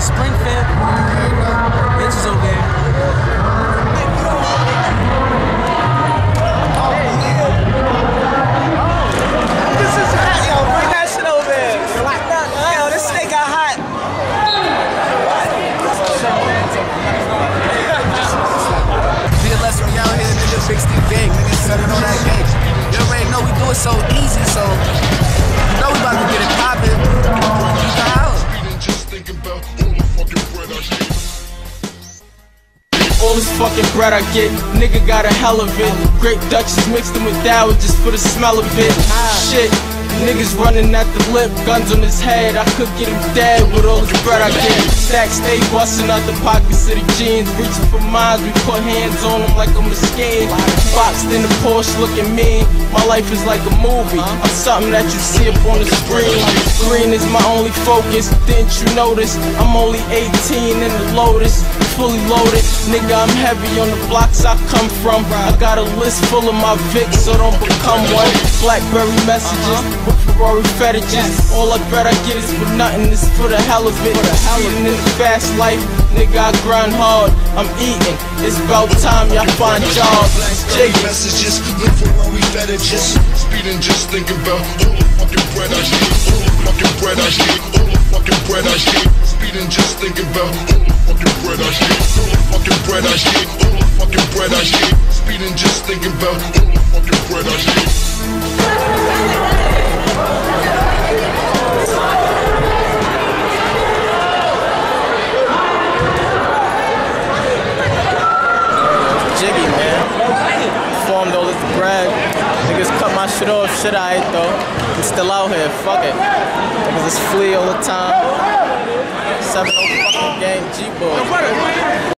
Springfield. Bitches over there. This is hot, yo. Bring that shit over there. Yo, this steak got hot. DLS, we out here, nigga. Big Steve gang, nigga. Set it on that game. You already know we do it so easy, so you know we about to get it poppin'. All this fucking bread I get, nigga got a hell of it. Grape Dutchess mixed them with Dower just for the smell of it. Shit, niggas running at the lip, guns on his head. I could get him dead with all this bread I get. Stacks stay busting out the pockets of the jeans, reaching for mines. We put hands on them like I'm a scheme. Boxed in the Porsche looking mean. My life is like a movie. I'm something that you see up on the screen. Green is my only focus. Didn't you notice? I'm only 18 in the Lotus, fully loaded. Nigga, I'm heavy on the blocks I come from. I got a list full of my Vicks, so don't become one. Blackberry messages with Ferrari fetishes. All I bet I get is for nothing, it's for the hell of it. Eating in the fast life, nigga, I grind hard. I'm eating, it's about time y'all find jobs. Blackberry messages with Ferrari fetishes. Speeding, just thinking about all the fucking bread I eat. All the fucking bread I eat. All the fucking bread I eat. Speeding, just thinking about all the fucking bread I eat. All the fucking bread I eat. All the fucking bread I eat. Speeding, just thinking about all the fucking bread I eat. Jiggy, man. Formed all this bread. Niggas cut my shit off. Shit I ate though. I'm still out here. Fuck it. Niggas just flee all the time. 7 fucking gang G-boy.